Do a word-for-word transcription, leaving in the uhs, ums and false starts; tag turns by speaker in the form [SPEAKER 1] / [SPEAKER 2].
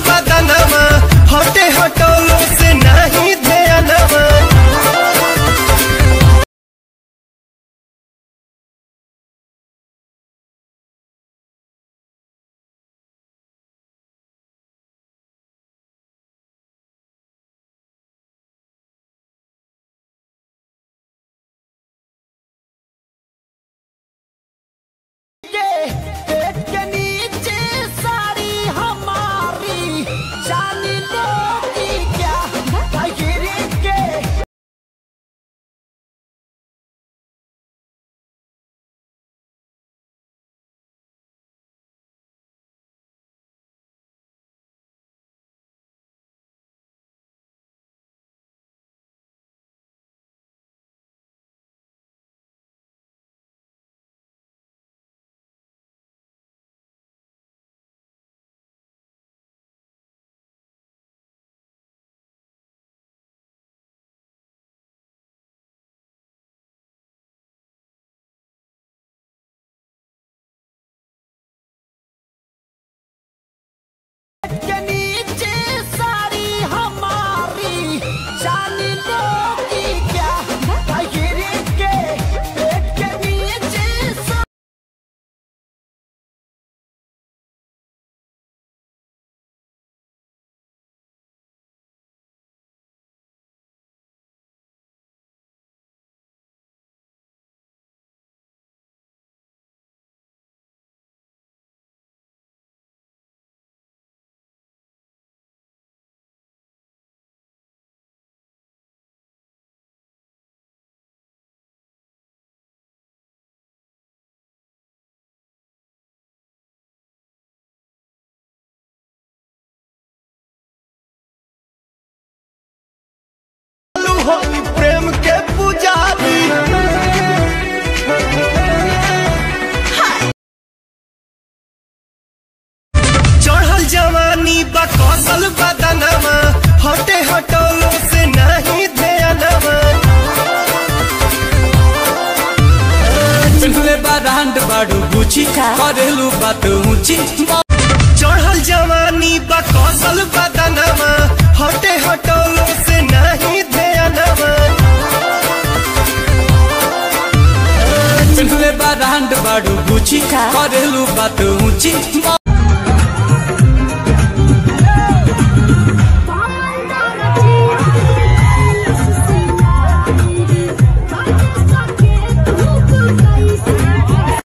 [SPEAKER 1] बदनमा हटे हटोलो से नहीं ध्यानमा। प्रेम के पुजारी चढ़ल जवानी बकौशल बदनमा हटे हटोलो से नहीं ध्यानमा।
[SPEAKER 2] पिंडले बारांड बाड़ू गुची करेलू बात ऊंची।
[SPEAKER 1] चढ़ल जवानी बकौशल बदनमा हटे हटोलो से नहीं ध्यानमा।
[SPEAKER 2] पिंडले बारांड बाड़ू गुची करेलू बात ऊंची।